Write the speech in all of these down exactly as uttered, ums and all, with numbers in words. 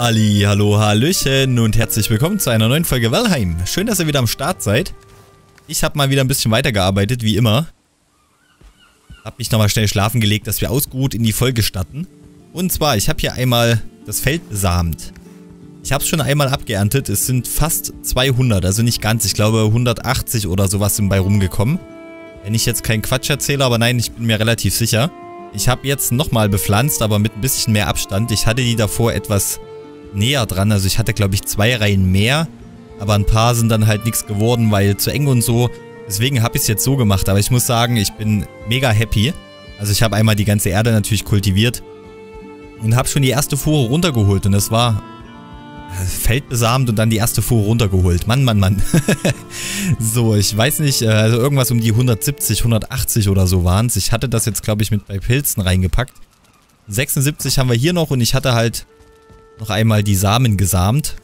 Ali, hallo, hallöchen und herzlich willkommen zu einer neuen Folge Valheim. Schön, dass ihr wieder am Start seid. Ich habe mal wieder ein bisschen weitergearbeitet, wie immer. Hab mich nochmal schnell schlafen gelegt, dass wir ausgeruht in die Folge starten. Und zwar, ich habe hier einmal das Feld besamt. Ich habe es schon einmal abgeerntet, es sind fast zweihundert, also nicht ganz, ich glaube hundertachtzig oder sowas sind bei rumgekommen. Wenn ich jetzt keinen Quatsch erzähle, aber nein, ich bin mir relativ sicher. Ich habe jetzt nochmal bepflanzt, aber mit ein bisschen mehr Abstand. Ich hatte die davor etwas näher dran, also ich hatte glaube ich zwei Reihen mehr, aber ein paar sind dann halt nichts geworden, weil zu eng und so. Deswegen habe ich es jetzt so gemacht, aber ich muss sagen, ich bin mega happy. Also ich habe einmal die ganze Erde natürlich kultiviert und habe schon die erste Fuhre runtergeholt und das war Feld besamt und dann die erste Fuhre runtergeholt. Mann, Mann, Mann. So, ich weiß nicht, also irgendwas um die hundertsiebzig, hundertachtzig oder so waren es. Ich hatte das jetzt glaube ich mit bei Pilzen reingepackt. sechsundsiebzig haben wir hier noch und ich hatte halt noch einmal die Samen gesamt.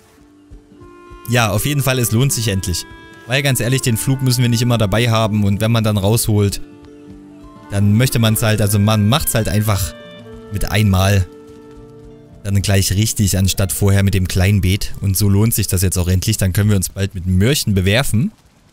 Ja, auf jeden Fall, es lohnt sich endlich. Weil ganz ehrlich, den Flug müssen wir nicht immer dabei haben und wenn man dann rausholt, dann möchte man es halt, also man macht es halt einfach mit einmal dann gleich richtig, anstatt vorher mit dem kleinen Beet. Und so lohnt sich das jetzt auch endlich. Dann können wir uns bald mit Möhrchen bewerfen.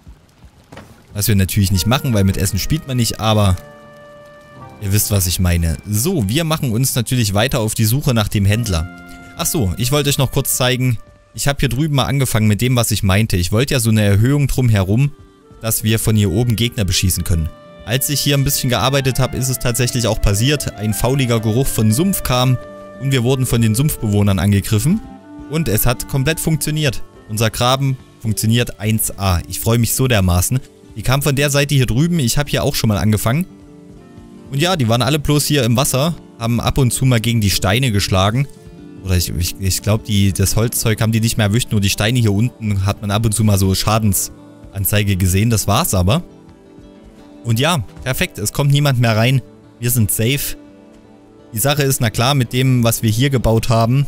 Was wir natürlich nicht machen, weil mit Essen spielt man nicht, aber ihr wisst, was ich meine. So, wir machen uns natürlich weiter auf die Suche nach dem Händler. Ach so, ich wollte euch noch kurz zeigen, ich habe hier drüben mal angefangen mit dem, was ich meinte. Ich wollte ja so eine Erhöhung drumherum, dass wir von hier oben Gegner beschießen können. Als ich hier ein bisschen gearbeitet habe, ist es tatsächlich auch passiert. Ein fauliger Geruch von Sumpf kam und wir wurden von den Sumpfbewohnern angegriffen. Und es hat komplett funktioniert. Unser Graben funktioniert eins A. Ich freue mich so dermaßen. Die kam von der Seite hier drüben. Ich habe hier auch schon mal angefangen. Und ja, die waren alle bloß hier im Wasser, haben ab und zu mal gegen die Steine geschlagen. Oder ich, ich, ich glaube, das Holzzeug haben die nicht mehr erwischt, nur die Steine hier unten hat man ab und zu mal so Schadensanzeige gesehen. Das war's aber. Und ja, perfekt, es kommt niemand mehr rein. Wir sind safe. Die Sache ist, na klar, mit dem, was wir hier gebaut haben,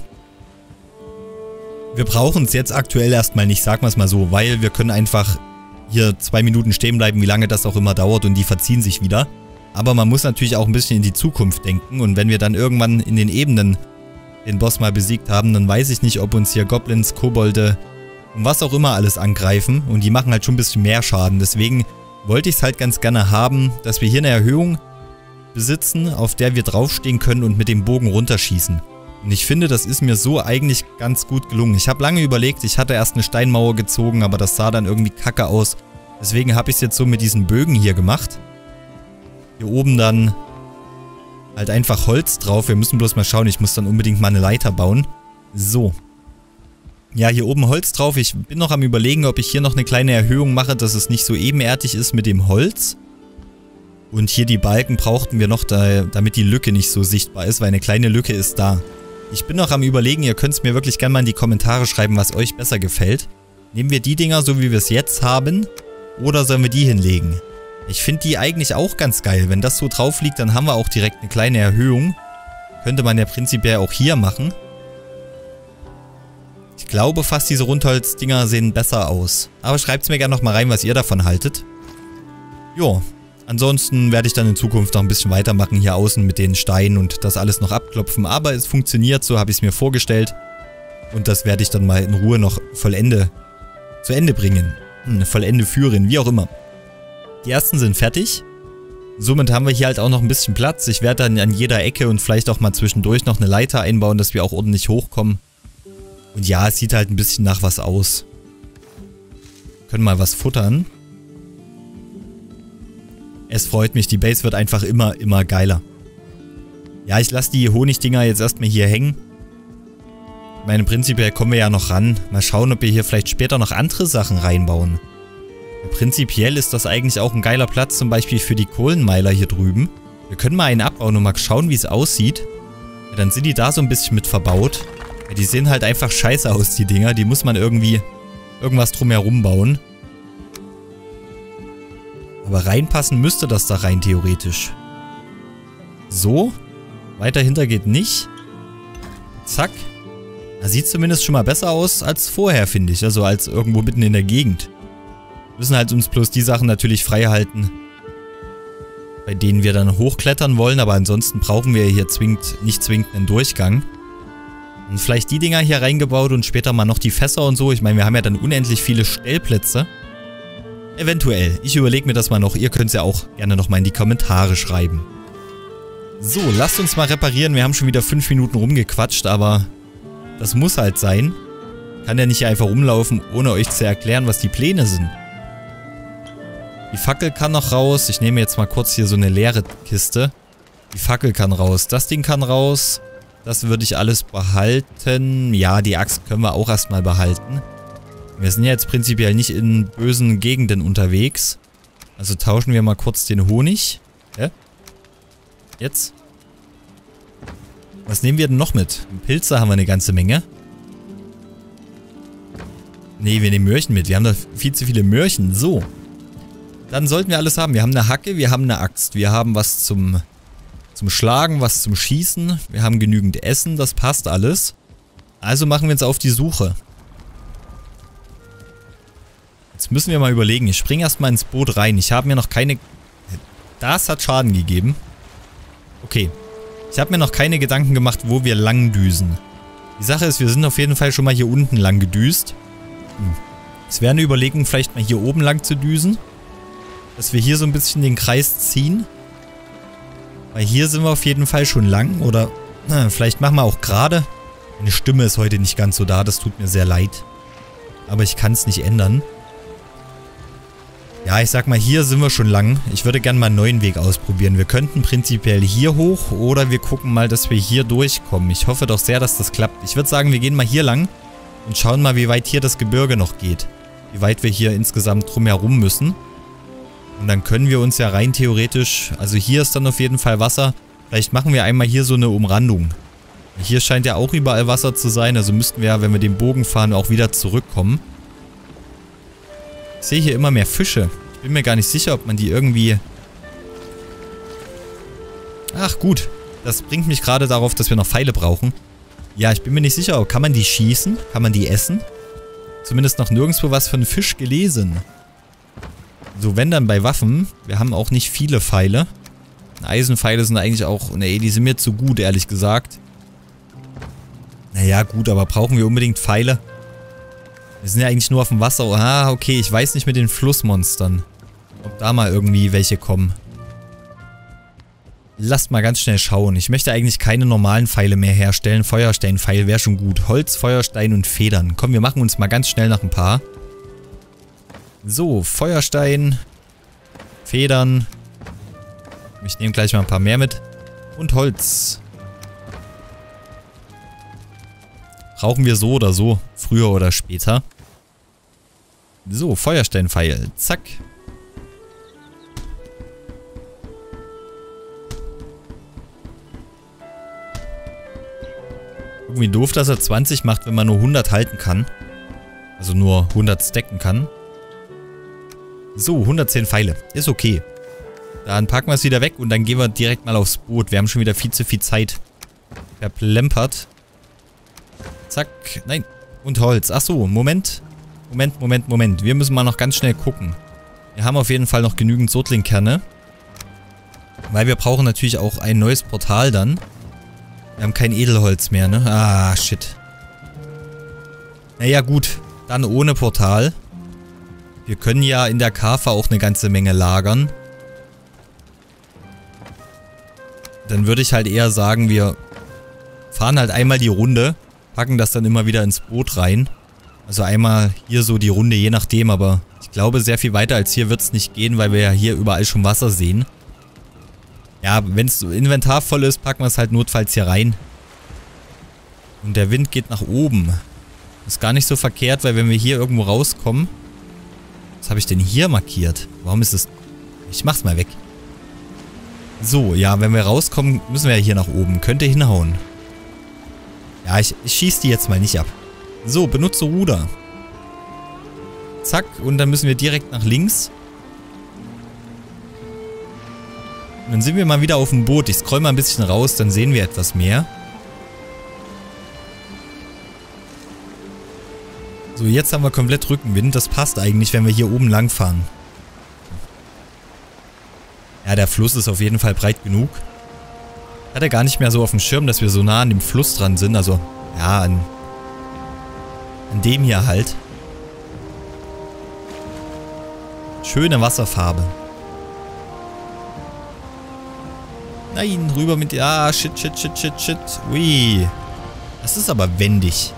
wir brauchen es jetzt aktuell erstmal nicht, sagen wir es mal so, weil wir können einfach hier zwei Minuten stehen bleiben, wie lange das auch immer dauert und die verziehen sich wieder. Aber man muss natürlich auch ein bisschen in die Zukunft denken und wenn wir dann irgendwann in den Ebenen den Boss mal besiegt haben, dann weiß ich nicht, ob uns hier Goblins, Kobolde und was auch immer alles angreifen und die machen halt schon ein bisschen mehr Schaden. Deswegen wollte ich es halt ganz gerne haben, dass wir hier eine Erhöhung besitzen, auf der wir draufstehen können und mit dem Bogen runterschießen. Und ich finde, das ist mir so eigentlich ganz gut gelungen. Ich habe lange überlegt, ich hatte erst eine Steinmauer gezogen, aber das sah dann irgendwie kacke aus. Deswegen habe ich es jetzt so mit diesen Bögen hier gemacht. Hier oben dann halt einfach Holz drauf. Wir müssen bloß mal schauen, ich muss dann unbedingt mal eine Leiter bauen. So. Ja, hier oben Holz drauf. Ich bin noch am Überlegen, ob ich hier noch eine kleine Erhöhung mache, dass es nicht so ebenerdig ist mit dem Holz. Und hier die Balken brauchten wir noch, da, damit die Lücke nicht so sichtbar ist, weil eine kleine Lücke ist da. Ich bin noch am Überlegen, ihr könnt es mir wirklich gerne mal in die Kommentare schreiben, was euch besser gefällt. Nehmen wir die Dinger so, wie wir es jetzt haben, oder sollen wir die hinlegen? Ich finde die eigentlich auch ganz geil. Wenn das so drauf liegt, dann haben wir auch direkt eine kleine Erhöhung. Könnte man ja prinzipiell auch hier machen. Ich glaube fast, diese Rundholzdinger sehen besser aus. Aber schreibt es mir gerne nochmal rein, was ihr davon haltet. Jo, ansonsten werde ich dann in Zukunft noch ein bisschen weitermachen hier außen mit den Steinen und das alles noch abklopfen. Aber es funktioniert, so habe ich es mir vorgestellt. Und das werde ich dann mal in Ruhe noch vollende, zu Ende bringen. Hm, vollende führen, wie auch immer. Die ersten sind fertig. Somit haben wir hier halt auch noch ein bisschen Platz. Ich werde dann an jeder Ecke und vielleicht auch mal zwischendurch noch eine Leiter einbauen, dass wir auch ordentlich hochkommen. Und ja, es sieht halt ein bisschen nach was aus. Wir können mal was futtern. Es freut mich, die Base wird einfach immer, immer geiler. Ja, ich lasse die Honigdinger jetzt erstmal hier hängen. Ich meine, prinzipiell kommen wir ja noch ran. Mal schauen, ob wir hier vielleicht später noch andere Sachen reinbauen. Prinzipiell ist das eigentlich auch ein geiler Platz, zum Beispiel für die Kohlenmeiler hier drüben. Wir können mal einen abbauen und mal schauen, wie es aussieht. Ja, dann sind die da so ein bisschen mit verbaut. Ja, die sehen halt einfach scheiße aus, die Dinger. Die muss man irgendwie irgendwas drumherum bauen. Aber reinpassen müsste das da rein theoretisch. So. Weiter hinter geht nicht. Zack. Das sieht zumindest schon mal besser aus als vorher, finde ich. Also als irgendwo mitten in der Gegend. Wir müssen halt uns bloß die Sachen natürlich frei halten, bei denen wir dann hochklettern wollen, aber ansonsten brauchen wir hier zwingend, nicht zwingend einen Durchgang. Und vielleicht die Dinger hier reingebaut und später mal noch die Fässer und so. Ich meine, wir haben ja dann unendlich viele Stellplätze. Eventuell. Ich überlege mir das mal noch. Ihr könnt es ja auch gerne nochmal in die Kommentare schreiben. So, lasst uns mal reparieren. Wir haben schon wieder fünf Minuten rumgequatscht, aber das muss halt sein. Kann ja nicht einfach rumlaufen, ohne euch zu erklären, was die Pläne sind. Die Fackel kann noch raus. Ich nehme jetzt mal kurz hier so eine leere Kiste. Die Fackel kann raus. Das Ding kann raus. Das würde ich alles behalten. Ja, die Axt können wir auch erstmal behalten. Wir sind ja jetzt prinzipiell nicht in bösen Gegenden unterwegs. Also tauschen wir mal kurz den Honig. Hä? Jetzt? Was nehmen wir denn noch mit? Pilze haben wir eine ganze Menge. Nee, wir nehmen Möhrchen mit. Wir haben da viel zu viele Möhrchen. So. Dann sollten wir alles haben. Wir haben eine Hacke, wir haben eine Axt. Wir haben was zum, zum Schlagen, was zum Schießen. Wir haben genügend Essen. Das passt alles. Also machen wir uns auf die Suche. Jetzt müssen wir mal überlegen. Ich springe erstmal ins Boot rein. Ich habe mir noch keine... Das hat Schaden gegeben. Okay. Ich habe mir noch keine Gedanken gemacht, wo wir lang düsen. Die Sache ist, wir sind auf jeden Fall schon mal hier unten lang gedüst. Hm. Es wäre eine Überlegung, vielleicht mal hier oben lang zu düsen. Dass wir hier so ein bisschen den Kreis ziehen. Weil hier sind wir auf jeden Fall schon lang. Oder na, vielleicht machen wir auch gerade. Meine Stimme ist heute nicht ganz so da. Das tut mir sehr leid. Aber ich kann es nicht ändern. Ja, ich sag mal, hier sind wir schon lang. Ich würde gerne mal einen neuen Weg ausprobieren. Wir könnten prinzipiell hier hoch oder wir gucken mal, dass wir hier durchkommen. Ich hoffe doch sehr, dass das klappt. Ich würde sagen, wir gehen mal hier lang und schauen mal, wie weit hier das Gebirge noch geht. Wie weit wir hier insgesamt drumherum müssen. Und dann können wir uns ja rein theoretisch... Also hier ist dann auf jeden Fall Wasser. Vielleicht machen wir einmal hier so eine Umrandung. Hier scheint ja auch überall Wasser zu sein. Also müssten wir ja, wenn wir den Bogen fahren, auch wieder zurückkommen. Ich sehe hier immer mehr Fische. Ich bin mir gar nicht sicher, ob man die irgendwie... Ach gut, das bringt mich gerade darauf, dass wir noch Pfeile brauchen. Ja, ich bin mir nicht sicher, kann man die schießen? Kann man die essen? Zumindest noch nirgendwo was von Fisch gelesen. So, wenn dann bei Waffen. Wir haben auch nicht viele Pfeile. Eisenpfeile sind eigentlich auch... Nee, die sind mir zu gut, ehrlich gesagt. Naja, gut, aber brauchen wir unbedingt Pfeile? Wir sind ja eigentlich nur auf dem Wasser. Ah, okay, ich weiß nicht mit den Flussmonstern. Ob da mal irgendwie welche kommen. Lasst mal ganz schnell schauen. Ich möchte eigentlich keine normalen Pfeile mehr herstellen. Feuersteinpfeil wäre schon gut. Holz, Feuerstein und Federn. Komm, wir machen uns mal ganz schnell nach ein paar. So, Feuerstein. Federn. Ich nehme gleich mal ein paar mehr mit. Und Holz. Brauchen wir so oder so. Früher oder später. So, Feuersteinpfeil. Zack. Irgendwie doof, dass er zwanzig macht, wenn man nur hundert halten kann. Also nur hundert stacken kann. So, hundertzehn Pfeile. Ist okay. Dann packen wir es wieder weg und dann gehen wir direkt mal aufs Boot. Wir haben schon wieder viel zu viel Zeit verplempert. Zack. Nein. Und Holz. Ach so, Moment. Moment, Moment, Moment. Wir müssen mal noch ganz schnell gucken. Wir haben auf jeden Fall noch genügend Sodling-Kerne. Weil wir brauchen natürlich auch ein neues Portal dann. Wir haben kein Edelholz mehr, ne? Ah, shit. Naja, gut. Dann ohne Portal. Wir können ja in der Kafer auch eine ganze Menge lagern. Dann würde ich halt eher sagen, wir fahren halt einmal die Runde. Packen das dann immer wieder ins Boot rein. Also einmal hier so die Runde, je nachdem. Aber ich glaube, sehr viel weiter als hier wird es nicht gehen, weil wir ja hier überall schon Wasser sehen. Ja, wenn es so Inventar voll ist, packen wir es halt notfalls hier rein. Und der Wind geht nach oben. Ist gar nicht so verkehrt, weil wenn wir hier irgendwo rauskommen... Was habe ich denn hier markiert? Warum ist es... Ich mach's mal weg. So, ja, wenn wir rauskommen, müssen wir ja hier nach oben. Könnte hinhauen. Ja, ich, ich schieße die jetzt mal nicht ab. So, benutze Ruder. Zack, und dann müssen wir direkt nach links. Und dann sind wir mal wieder auf dem Boot. Ich scroll mal ein bisschen raus, dann sehen wir etwas mehr. So, jetzt haben wir komplett Rückenwind. Das passt eigentlich, wenn wir hier oben lang fahren. Ja, der Fluss ist auf jeden Fall breit genug. Ich hatte gar nicht mehr so auf dem Schirm, dass wir so nah an dem Fluss dran sind. Also, Ja, an, an dem hier halt. Schöne Wasserfarbe. Nein, rüber mit... Ah, shit, shit, shit, shit, shit. Ui. Das ist aber wendig.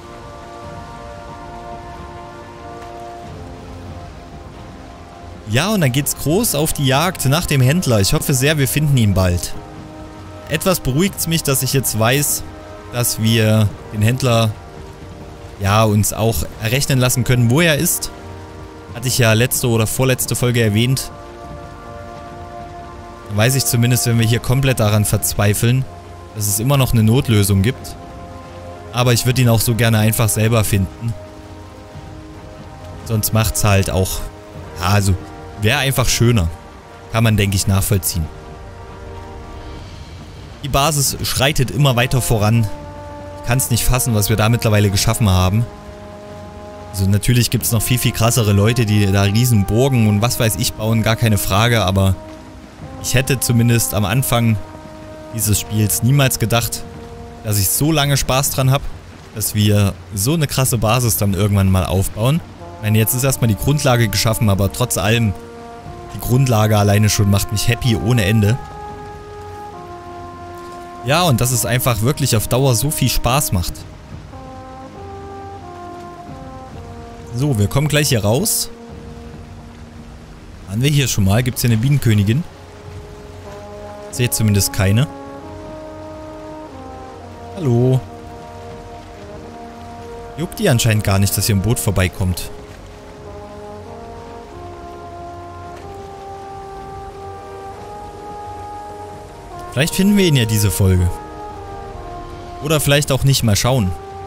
Ja, und dann geht's groß auf die Jagd nach dem Händler. Ich hoffe sehr, wir finden ihn bald. Etwas beruhigt es mich, dass ich jetzt weiß, dass wir den Händler ja uns auch errechnen lassen können, wo er ist. Hatte ich ja letzte oder vorletzte Folge erwähnt. Dann weiß ich zumindest, wenn wir hier komplett daran verzweifeln, dass es immer noch eine Notlösung gibt. Aber ich würde ihn auch so gerne einfach selber finden. Sonst macht es halt auch... Ja, also wäre einfach schöner. Kann man, denke ich, nachvollziehen. Die Basis schreitet immer weiter voran. Ich kann es nicht fassen, was wir da mittlerweile geschaffen haben. Also natürlich gibt es noch viel, viel krassere Leute, die da riesen Burgen und was weiß ich bauen, gar keine Frage. Aber ich hätte zumindest am Anfang dieses Spiels niemals gedacht, dass ich so lange Spaß dran habe, dass wir so eine krasse Basis dann irgendwann mal aufbauen. Ich meine, jetzt ist erstmal die Grundlage geschaffen, aber trotz allem, die Grundlage alleine schon macht mich happy ohne Ende. Ja, und dass es einfach wirklich auf Dauer so viel Spaß macht. So, wir kommen gleich hier raus. Waren wir hier schon mal? Gibt es hier eine Bienenkönigin? Ich sehe zumindest keine. Hallo. Juckt die anscheinend gar nicht, dass hier ein Boot vorbeikommt. Vielleicht finden wir ihn ja diese Folge. Oder vielleicht auch nicht, mal schauen.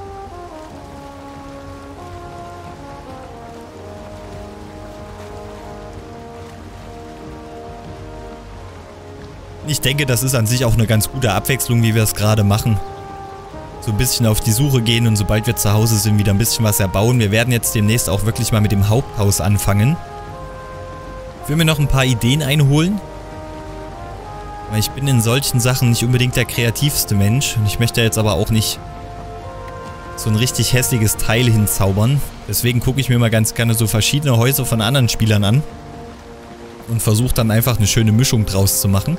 Ich denke, das ist an sich auch eine ganz gute Abwechslung, wie wir es gerade machen. So ein bisschen auf die Suche gehen und sobald wir zu Hause sind, wieder ein bisschen was erbauen. Wir werden jetzt demnächst auch wirklich mal mit dem Haupthaus anfangen. Ich will mir noch ein paar Ideen einholen. Weil ich bin in solchen Sachen nicht unbedingt der kreativste Mensch. Und ich möchte jetzt aber auch nicht so ein richtig hässliches Teil hinzaubern. Deswegen gucke ich mir mal ganz gerne so verschiedene Häuser von anderen Spielern an. Und versuche dann einfach eine schöne Mischung draus zu machen.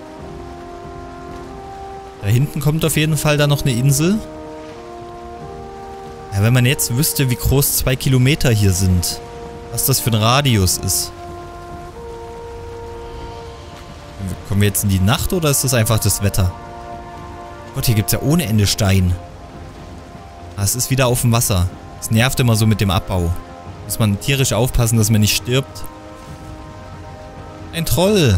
Da hinten kommt auf jeden Fall dann noch eine Insel. Ja, wenn man jetzt wüsste, wie groß zwei Kilometer hier sind. Was das für ein Radius ist. Kommen wir jetzt in die Nacht oder ist das einfach das Wetter? Gott, hier gibt es ja ohne Ende Stein. Ah, es ist wieder auf dem Wasser. Es nervt immer so mit dem Abbau. Muss man tierisch aufpassen, dass man nicht stirbt. Ein Troll.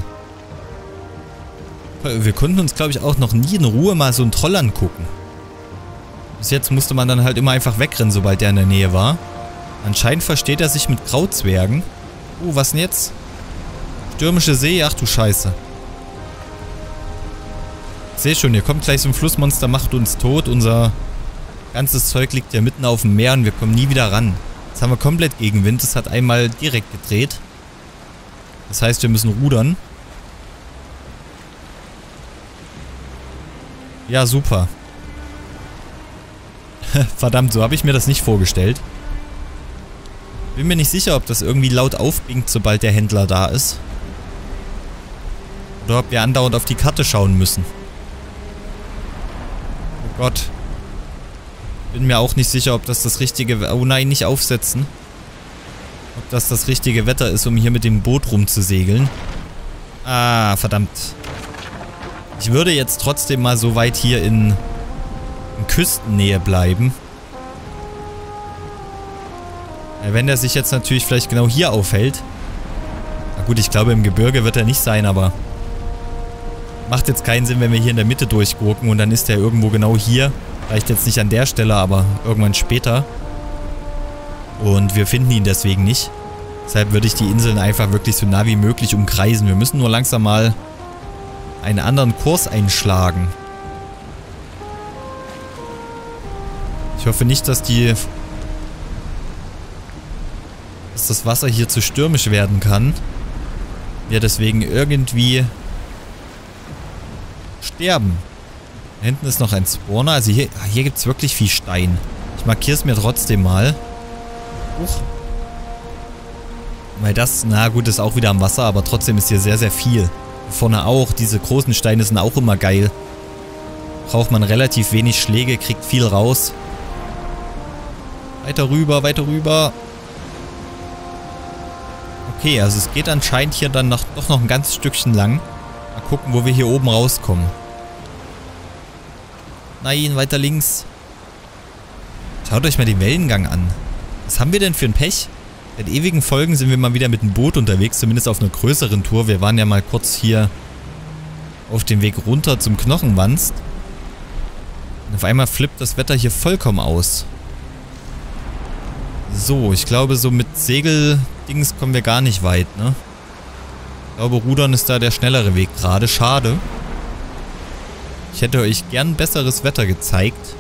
Wir konnten uns, glaube ich, auch noch nie in Ruhe mal so einen Troll angucken. Bis jetzt musste man dann halt immer einfach wegrennen, sobald der in der Nähe war. Anscheinend versteht er sich mit Krautzwergen. Oh, was denn jetzt? Stürmische See? Ach du Scheiße. Ich sehe schon, hier kommt gleich so ein Flussmonster, macht uns tot. Unser ganzes Zeug liegt ja mitten auf dem Meer und wir kommen nie wieder ran. Jetzt haben wir komplett Gegenwind. Das hat einmal direkt gedreht. Das heißt, wir müssen rudern. Ja, super. Verdammt, so habe ich mir das nicht vorgestellt. Bin mir nicht sicher, ob das irgendwie laut aufblinkt, sobald der Händler da ist. Oder ob wir andauernd auf die Karte schauen müssen. Oh Gott. Bin mir auch nicht sicher, ob das das richtige... Oh nein, nicht aufsetzen. Ob das das richtige Wetter ist, um hier mit dem Boot rumzusegeln. Ah, verdammt. Ich würde jetzt trotzdem mal so weit hier in, in Küstennähe bleiben. Ja, wenn der sich jetzt natürlich vielleicht genau hier aufhält. Na gut, ich glaube im Gebirge wird er nicht sein, aber... Macht jetzt keinen Sinn, wenn wir hier in der Mitte durchgurken und dann ist der irgendwo genau hier. Vielleicht jetzt nicht an der Stelle, aber irgendwann später. Und wir finden ihn deswegen nicht. Deshalb würde ich die Inseln einfach wirklich so nah wie möglich umkreisen. Wir müssen nur langsam mal einen anderen Kurs einschlagen. Ich hoffe nicht, dass die... dass das Wasser hier zu stürmisch werden kann. Wir deswegen irgendwie sterben. Da hinten ist noch ein Spawner. Also hier, hier gibt es wirklich viel Stein. Ich markiere es mir trotzdem mal. Huch. Weil das, na gut, ist auch wieder am Wasser, aber trotzdem ist hier sehr, sehr viel. Vorne auch. Diese großen Steine sind auch immer geil. Braucht man relativ wenig Schläge, kriegt viel raus. Weiter rüber, weiter rüber. Okay, also es geht anscheinend hier dann noch, doch noch ein ganzes Stückchen lang. Mal gucken, wo wir hier oben rauskommen. Nein, weiter links. Schaut euch mal den Wellengang an. Was haben wir denn für ein Pech? Seit ewigen Folgen sind wir mal wieder mit dem Boot unterwegs, zumindest auf einer größeren Tour. Wir waren ja mal kurz hier auf dem Weg runter zum Knochenwanst. Und auf einmal flippt das Wetter hier vollkommen aus. So, ich glaube, so mit Segeldings kommen wir gar nicht weit, ne? Ich glaube, Rudern ist da der schnellere Weg gerade. Schade. Ich hätte euch gern besseres Wetter gezeigt.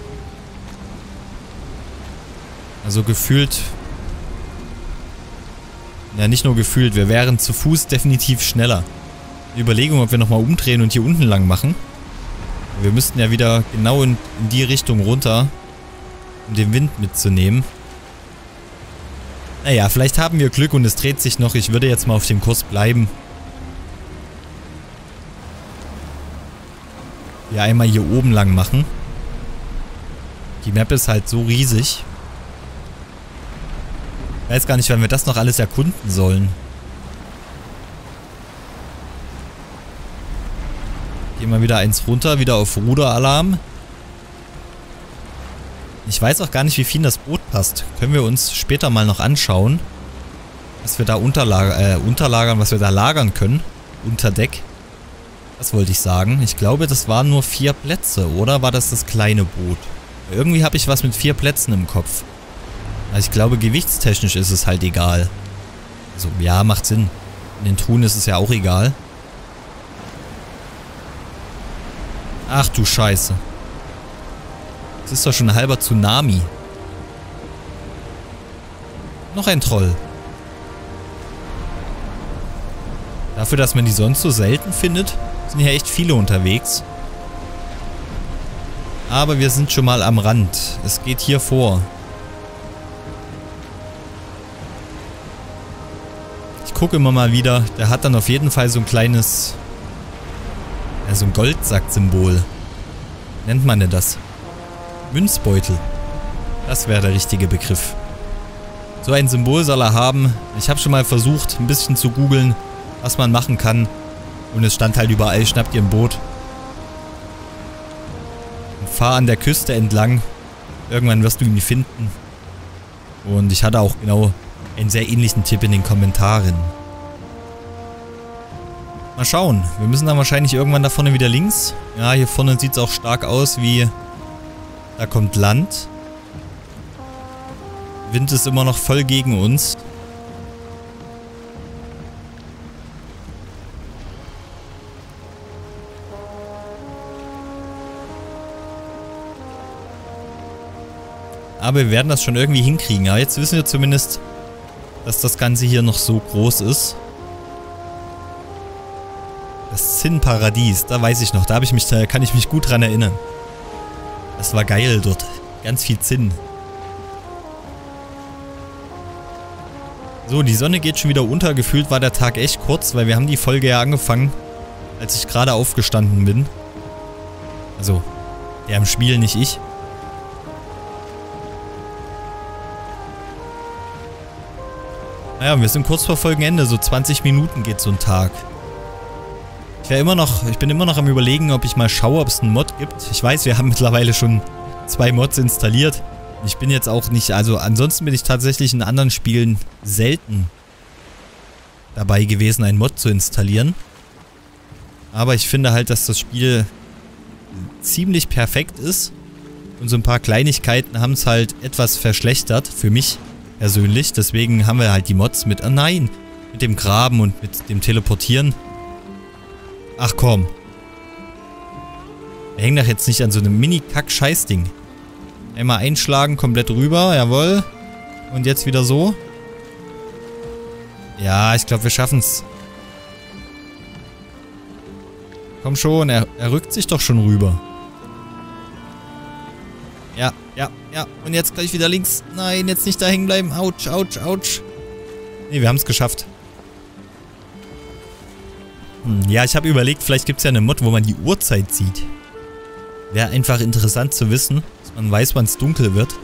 Also gefühlt... Ja, nicht nur gefühlt. Wir wären zu Fuß definitiv schneller. Die Überlegung, ob wir nochmal umdrehen und hier unten lang machen. Wir müssten ja wieder genau in, in die Richtung runter, um den Wind mitzunehmen. Naja, vielleicht haben wir Glück und es dreht sich noch. Ich würde jetzt mal auf dem Kurs bleiben. Ja, einmal hier oben lang machen. Die Map ist halt so riesig. Ich weiß gar nicht, wann wir das noch alles erkunden sollen. Gehen wir wieder eins runter, wieder auf Ruderalarm. Ich weiß auch gar nicht, wie viel in das Boot passt. Können wir uns später mal noch anschauen, was wir da unterlag äh, unterlagern, was wir da lagern können. Unter Deck. Das wollte ich sagen. Ich glaube, das waren nur vier Plätze, oder war das das kleine Boot? Irgendwie habe ich was mit vier Plätzen im Kopf. Also ich glaube, gewichtstechnisch ist es halt egal. Also, ja, macht Sinn. In den Truhen ist es ja auch egal. Ach du Scheiße. Das ist doch schon ein halber Tsunami. Noch ein Troll. Dafür, dass man die sonst so selten findet, sind hier echt viele unterwegs. Aber wir sind schon mal am Rand. Es geht hier vor. Ich gucke immer mal wieder. Der hat dann auf jeden Fall so ein kleines... Ja, so ein Goldsack-Symbol. Nennt man denn das? Münzbeutel. Das wäre der richtige Begriff. So ein Symbol soll er haben. Ich habe schon mal versucht, ein bisschen zu googeln, was man machen kann. Und es stand halt überall, schnappt ihr ein Boot. Und fahr an der Küste entlang. Irgendwann wirst du ihn finden. Und ich hatte auch genau einen sehr ähnlichen Tipp in den Kommentaren. Mal schauen. Wir müssen dann wahrscheinlich irgendwann da vorne wieder links. Ja, hier vorne sieht es auch stark aus wie... Da kommt Land. Wind ist immer noch voll gegen uns. Aber wir werden das schon irgendwie hinkriegen. Ja, jetzt wissen wir zumindest, dass das Ganze hier noch so groß ist. Das Zinnparadies, da weiß ich noch. Da, hab ich mich, da kann ich mich gut dran erinnern. Das war geil dort. Ganz viel Zinn. So, die Sonne geht schon wieder unter. Gefühlt war der Tag echt kurz, weil wir haben die Folge ja angefangen, als ich gerade aufgestanden bin. Also, der im Spiel, nicht ich. Naja, wir sind kurz vor Folgenende. So zwanzig Minuten geht so ein Tag. Ich wäre immer noch, ich bin immer noch am Überlegen, ob ich mal schaue, ob es einen Mod gibt. Ich weiß, wir haben mittlerweile schon zwei Mods installiert. Ich bin jetzt auch nicht, also ansonsten bin ich tatsächlich in anderen Spielen selten dabei gewesen, einen Mod zu installieren. Aber ich finde halt, dass das Spiel ziemlich perfekt ist. Und so ein paar Kleinigkeiten haben es halt etwas verschlechtert, für mich persönlich. Deswegen haben wir halt die Mods mit, oh nein, mit dem Graben und mit dem Teleportieren. Ach komm. Wir hängen doch jetzt nicht an so einem Mini-Kack-Scheiß-Ding. Einmal einschlagen, komplett rüber, jawohl. Und jetzt wieder so. Ja, ich glaube, wir schaffen es. Komm schon, er, er rückt sich doch schon rüber. Ja, ja, ja. Und jetzt gleich wieder links. Nein, jetzt nicht da hängen bleiben. Autsch, autsch, autsch. Nee, wir haben es geschafft. Hm, ja, ich habe überlegt, vielleicht gibt es ja eine Mod, wo man die Uhrzeit sieht. Wäre einfach interessant zu wissen, dass man weiß, wann es dunkel wird.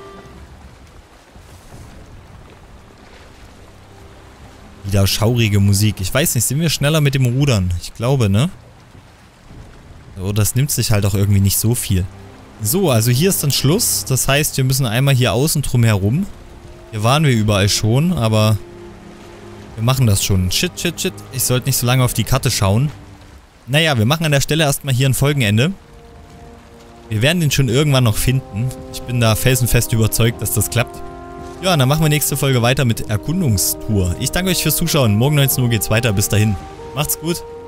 Wieder schaurige Musik. Ich weiß nicht, sind wir schneller mit dem Rudern? Ich glaube, ne? So, das nimmt sich halt auch irgendwie nicht so viel. So, also hier ist dann Schluss. Das heißt, wir müssen einmal hier außen drum herum. Hier waren wir überall schon, aber wir machen das schon. Shit, shit, shit. Ich sollte nicht so lange auf die Karte schauen. Naja, wir machen an der Stelle erstmal hier ein Folgenende. Wir werden den schon irgendwann noch finden. Ich bin da felsenfest überzeugt, dass das klappt. Ja, dann machen wir nächste Folge weiter mit Erkundungstour. Ich danke euch fürs Zuschauen. Morgen neunzehn Uhr geht's weiter. Bis dahin. Macht's gut.